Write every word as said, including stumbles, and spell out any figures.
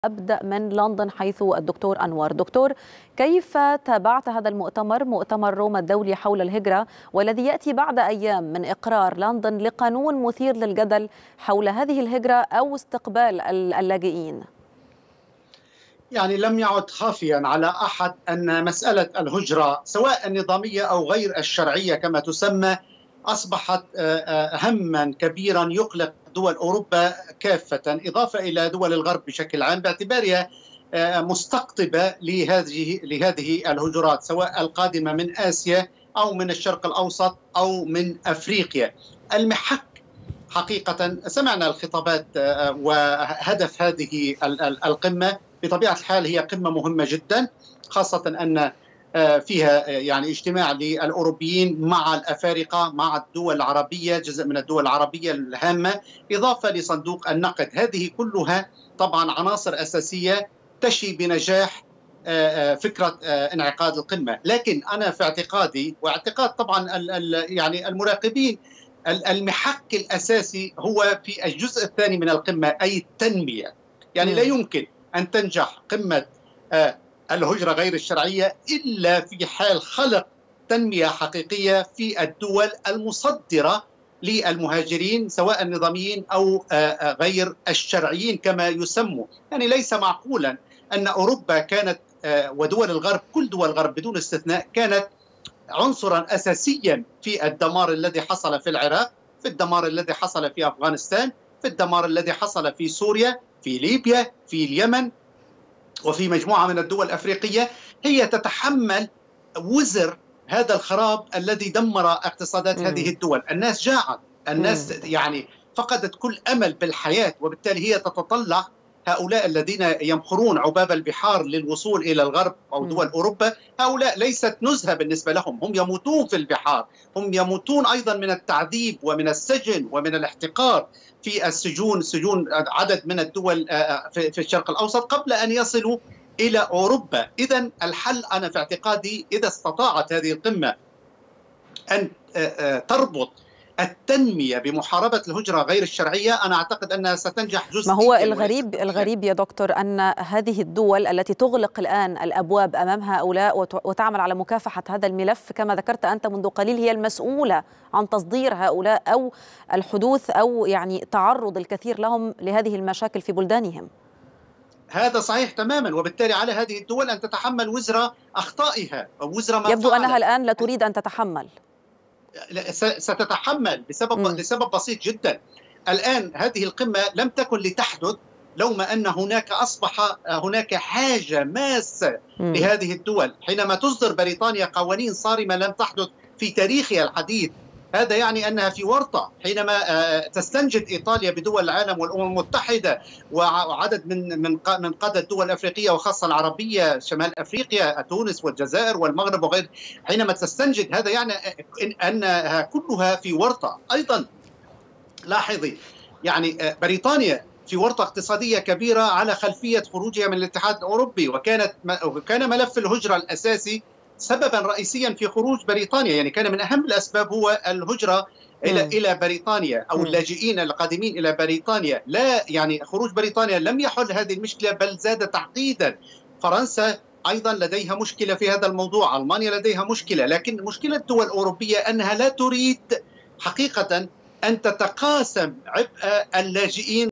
أبدأ من لندن حيث الدكتور أنور. دكتور، كيف تابعت هذا المؤتمر مؤتمر روما الدولي حول الهجرة والذي يأتي بعد أيام من إقرار لندن لقانون مثير للجدل حول هذه الهجرة أو استقبال اللاجئين؟ يعني لم يعد خافيا على أحد أن مسألة الهجرة سواء النظامية أو غير الشرعية كما تسمى أصبحت هما كبيرا يقلق دول أوروبا كافة، إضافة إلى دول الغرب بشكل عام، باعتبارها مستقطبة لهذه لهذه الهجرات سواء القادمة من آسيا أو من الشرق الأوسط أو من أفريقيا. المحك حقيقة سمعنا الخطابات وهدف هذه القمة بطبيعة الحال هي قمة مهمة جدا، خاصة أن فيها يعني اجتماع للأوروبيين مع الأفارقة مع الدول العربية، جزء من الدول العربية الهامة، إضافة لصندوق النقد. هذه كلها طبعا عناصر أساسية تشي بنجاح فكرة انعقاد القمة. لكن أنا في اعتقادي واعتقاد طبعا يعني المراقبين المحك الأساسي هو في الجزء الثاني من القمة، أي التنمية. يعني لا يمكن أن تنجح قمة الهجرة غير الشرعية إلا في حال خلق تنمية حقيقية في الدول المصدرة للمهاجرين سواء النظاميين أو غير الشرعيين كما يسموا. يعني ليس معقولا أن أوروبا كانت ودول الغرب، كل دول الغرب بدون استثناء، كانت عنصرا أساسيا في الدمار الذي حصل في العراق، في الدمار الذي حصل في أفغانستان، في الدمار الذي حصل في سوريا، في ليبيا، في اليمن، وفي مجموعة من الدول الأفريقية. هي تتحمل وزر هذا الخراب الذي دمر اقتصادات م. هذه الدول. الناس جاعت، الناس م. يعني فقدت كل أمل بالحياة، وبالتالي هي تتطلع هؤلاء الذين يمخرون عباب البحار للوصول إلى الغرب أو دول أوروبا. هؤلاء ليست نزهة بالنسبة لهم، هم يموتون في البحار، هم يموتون أيضا من التعذيب ومن السجن ومن الاحتقار في السجون، سجون عدد من الدول في الشرق الأوسط قبل أن يصلوا إلى أوروبا. إذن الحل أنا في اعتقادي إذا استطاعت هذه القمة أن تربط التنمية بمحاربة الهجرة غير الشرعية، أنا أعتقد أنها ستنجح جزئيا. ما هو الغريب الغريب يا دكتور أن هذه الدول التي تغلق الآن الأبواب أمام هؤلاء وتعمل على مكافحة هذا الملف كما ذكرت أنت منذ قليل هي المسؤولة عن تصدير هؤلاء أو الحدوث أو يعني تعرض الكثير لهم لهذه المشاكل في بلدانهم. هذا صحيح تماما، وبالتالي على هذه الدول أن تتحمل وزر أخطائها أو وزر ما يبدو فعلت. أنها الآن لا تريد أن تتحمل. ستتحمل بسبب م. لسبب بسيط جدا. الآن هذه القمة لم تكن لتحدث لولا أن هناك أصبح هناك حاجة ماسة م. لهذه الدول. حينما تصدر بريطانيا قوانين صارمة لم تحدث في تاريخها الحديث، هذا يعني أنها في ورطة. حينما تستنجد إيطاليا بدول العالم والأمم المتحدة وعدد من من من قادة الدول الأفريقية وخاصة العربية، شمال أفريقيا، تونس والجزائر والمغرب وغير، حينما تستنجد هذا يعني أنها كلها في ورطة. أيضا لاحظي يعني بريطانيا في ورطة اقتصادية كبيرة على خلفية خروجها من الاتحاد الأوروبي، وكانت وكان ملف الهجرة الأساسي سببا رئيسيا في خروج بريطانيا. يعني كان من أهم الأسباب هو الهجرة إلى إلى بريطانيا أو اللاجئين القادمين إلى بريطانيا. لا يعني خروج بريطانيا لم يحل هذه المشكلة بل زاد تعقيدا. فرنسا أيضا لديها مشكلة في هذا الموضوع، ألمانيا لديها مشكلة، لكن مشكلة الدول الأوروبية أنها لا تريد حقيقة أن تتقاسم عبء اللاجئين